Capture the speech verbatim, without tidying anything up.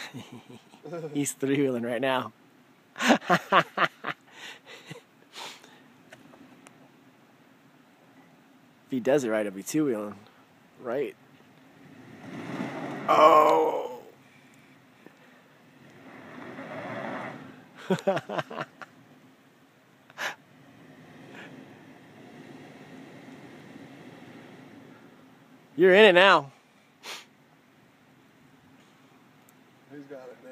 He's three-wheeling right now. If he does it right, he'll be two-wheeling. Right. Oh! You're in it now. Who's got it now?